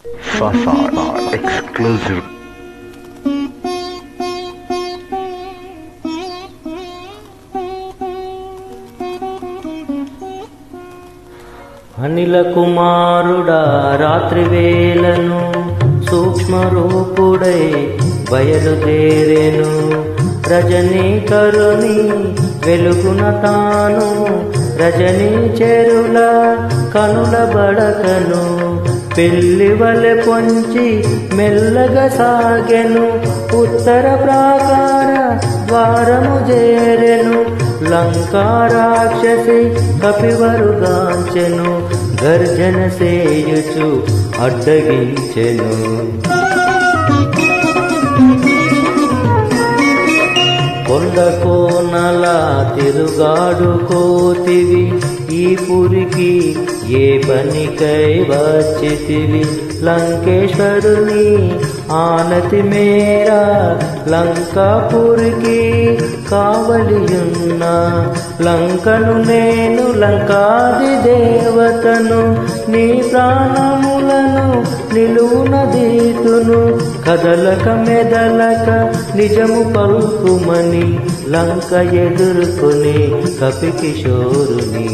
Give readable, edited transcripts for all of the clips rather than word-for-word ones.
Fasad exclusive. అనిల కుమారుడా రాత్రి వేళను సూక్ష్మరూపుడై బయలుదేరెను. రజనీకరుని వెలుగున తాను రజనీ చెరుల కనుల బడకను పెళ్లి వలె పొంచి మెల్లగా సాగెను. ఉత్తర ప్రాకార ద్వారము చేరెను. లంకా రాక్షసి కపివరుగాంచెను. గర్జన సేయుచు అడ్డగించెను. కొండ కోనల తిరుగాడుకోతివి, ఈ పురికి ఏ పనికై వచ్చితివి? లంకేశ్వరుని ఆనతి మేరా లంకాపురికి కావలియున్న. లంకను నేను లంకాది దేవతను, నీ ప్రాణములను నిలువున దీతును. కదలక మెదలక నిజము పలుకుమని లంక ఎదుర్కొని కపికిశోరుని.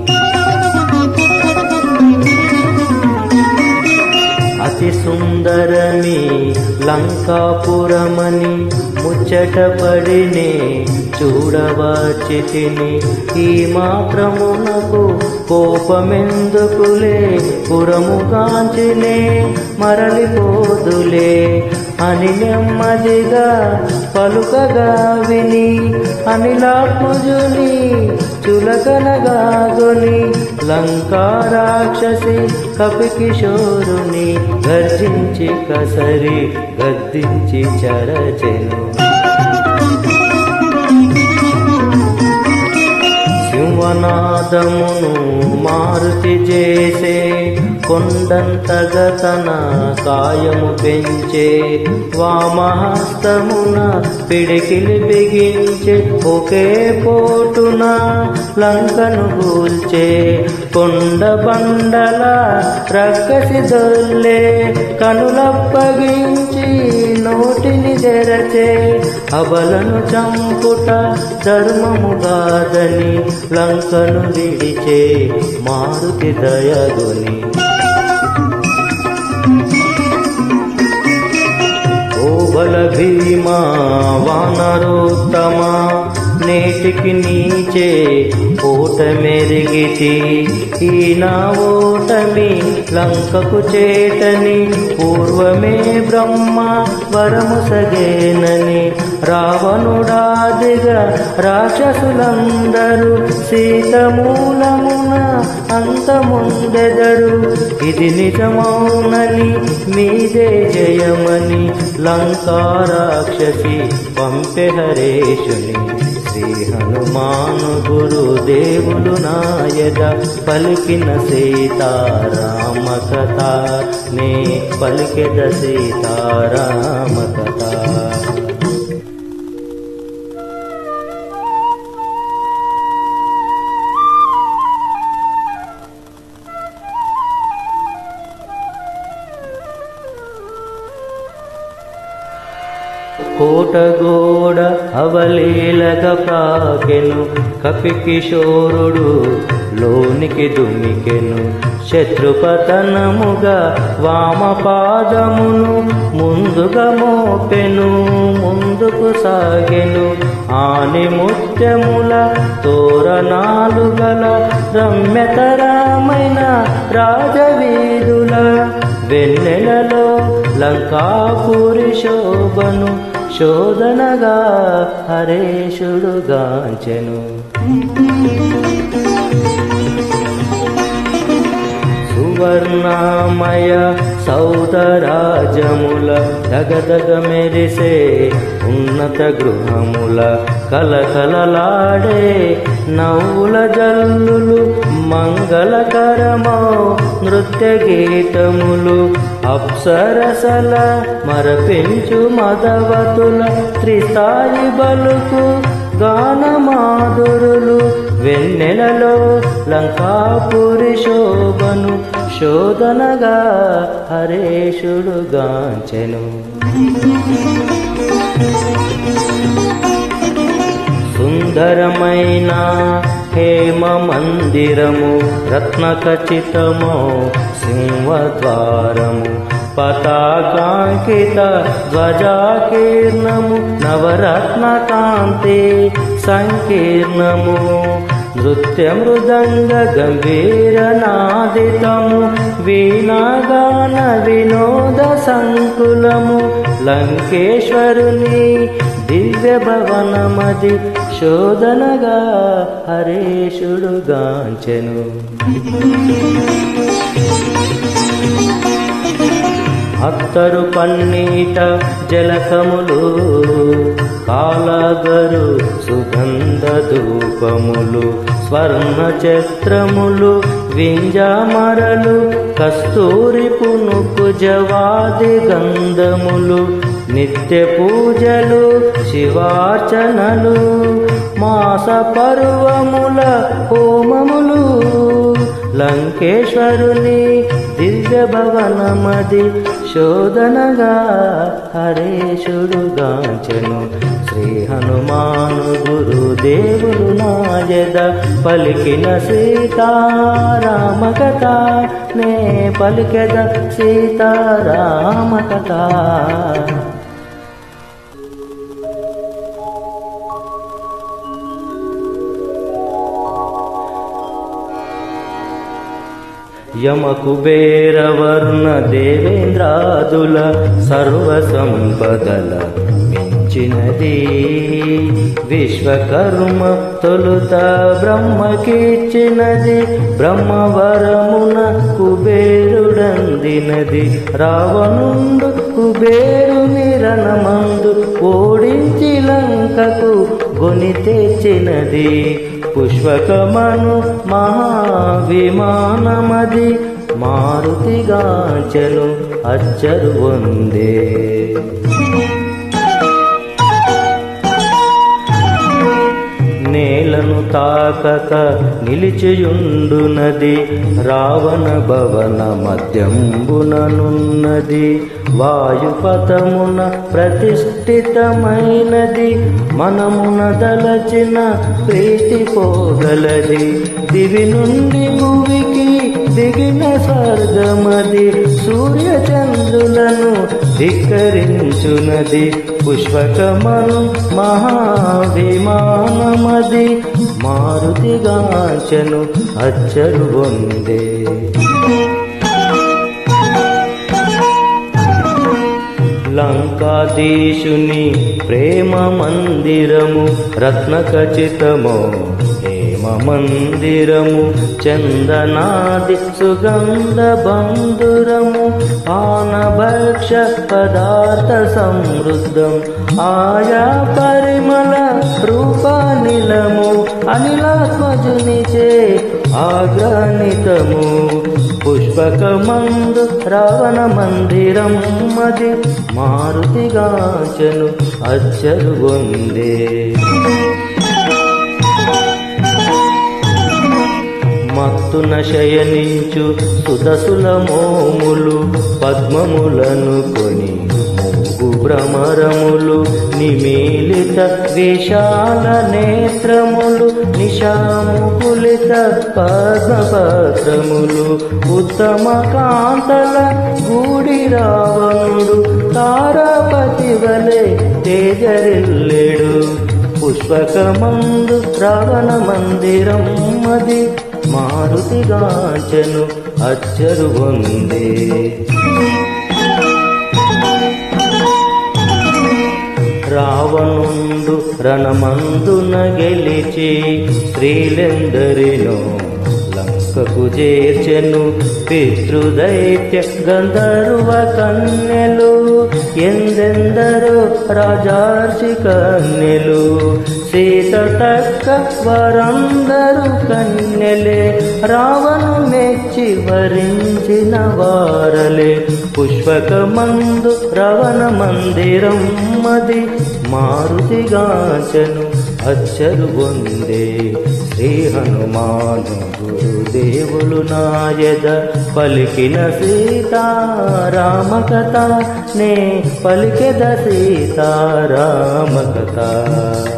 అతి సుందరమి లంకాపురమని ముచ్చటపడినే చూడవచ్చితిని. ఈ మాత్రమునకు కోపమెందుకులే, పురముగాంచినే మరలిపోదులే అని నెమ్మదిగా పలుకగా విని అనిలాత్మజుని చులకనగాగొని లంకా రాక్షసి కపికిశోరుని గర్జించి కసరి గద్దించి చరచెను. సింహనాదమును మారుతి చేసే కొండంతగా తన కాయము పెంచే. వామహస్తమున పిడికిలి బిగించే. ఒకే పోటున లంకను గూల్చే. కొండ బండల రక్కసి దొల్లే. కనులప్పగించి నోటిని తెరచే. అబలను చంపుట ధర్మముగాదని లంకను విడిచే మారుతి దయగుని. ఓ బల భీమా వానరోత్తమా, నేటికి నీచే ఓటమెరిగితి. ఈ నా ఓటమి లంకకు చేటని పూర్వమే బ్రహ్మ వరము సగేనని. రావణుడాదిగా రాక్షసులందరూ సీతమూలమున అంతముందెదరు. ఇది నిజమౌనని మీదే జయమని లంకా రాక్షసి పంపె హరేషుని. శ్రీ హనుమాను గురుదేవులు నాయక పలికిన సీతారామ కథ, నే పలికెద సీతారామ కథ. కోటగోడ అవలీలగా ప్రాకెను. కపికిశోరుడు లోనికి దుమికెను. శత్రుపతనముగా వామపాదమును ముందుగా మోపెను. ముందుకు సాగెను. ఆని ముత్యముల తోరణాలు గల రమ్యతరమైన రాజవీధుల వెన్నెలలో లంకాపురి శోభను శోధనగా హరేషుడు గాంచెను. సువర్ణమయ సౌధరాజముల దగదగ మెరిసే ఉన్నత గృహముల కలకలలాడే నవ్వుల జల్లులు మంగళకరమో నృత్య గీతములు. అప్సరసల మరపించు మదవతుల త్రిస్థాయి బలుకు గానమాధురులు వెన్నెలలో లంకాపురి శోభను శోధనగా హరేషుడు గాంచెను. సుందరమైన హేమ మందిరము రత్నఖచితమో సింహద్వారము పతాకాంకిత ధ్వజాకీర్ణము నవరత్నకాంతి సంకీర్ణము నృత్య మృదంగ గంభీర నాదితము వీణాగాన వినోద సంకులము లంకేశ్వరుని దివ్య భవనమది శోధనగా హరేషుడు గాంచెను. అత్తరు పన్నీట జలకములు కాలగరు సుగంధ ధూపములు స్వర్ణ ఛత్రములు వింజామరలు కస్తూరి పునుకు జవాది గంధములు నిత్య పూజలు శివార్చనలు మాస పర్వముల హోమములు లంకేశ్వరుని దివ్య భవనమది శోధనగా హరేషుడు గాంచెను. శ్రీ హనుమాను గురుదేవులు నాయద పలికిన సీతారామ కథ నే పలికెద సీతారామ కథ. యమకుబేరవర్ణ దేవేంద్రాదుల సర్వ సంపదల మించినది విశ్వకర్మ తొలుత బ్రహ్మకిచ్చినది బ్రహ్మవరమున కుబేరుడందినది రావణుండు కుబేరుని రణమందు ఓడించి లంకకు గొని తెచ్చినది పుష్పకమను మహావిమానమది మారుతిగాంచెను అచ్చరు వందే. నేలను తాకక నిలిచియుండునది రావణ భవన మధ్యంబుననున్నది వాయుపథమున ప్రతిష్ఠితమైనది మనమున దలచిన ప్రీతి పోగలది దివి నుండి భూమికి దిగిన స్వర్గమది సూర్యచంద్రులను ధిక్కరించునది పుష్పకమను మహావిమానమది మారుతిగాంచెను అచ్చరు వందే. లంకాధీశుని ప్రేమ మందిరము రత్నఖచితమో హేమ మందిరము చందనాది సుగంధ బంధురము ఆనభక్ష పదార్థ సమృద్ధం ఆయా పరిమళ రూపానిలము అనిలాత్మజునిచే ఆగ్రహితము పుష్పకమందు రావణ మందిరం మది మారుతిగాంచెను అచ్చరు వందే. మత్తున శయనించు సుదసుల మోములు పద్మములను కొని మూగు భ్రమరములు నిమీలిత విశాల నేత్రములు నిశాముకులిత పద్మపత్రములు ఉత్తమ కాంతల గూడి రావణుడు తారాపతి వలె తేజరిల్లెడు పుష్పకమందు రావణ మందిరం మది మారుతిగాంచెను అచ్చరు వందే. రావణుండు రణమందున గెలిచి స్త్రీలెందరినో లంకకు చేర్చెను పితృదైత్య గంధర్వ కన్యలు ఎందెందరో రాజార్షి కన్యలు సీత తక్క వారందరూ కన్యలే రావణు మెచ్చి వరించిన వారలే పుష్పకమందు రావణ మందిరం మది మారుతిగాంచెను అచ్చరు పొందే శ్రీ హనుమాను గురుదేవులు నాయద పలికిన సీతారామ కథ నే పలికెద సీతారామ కథ.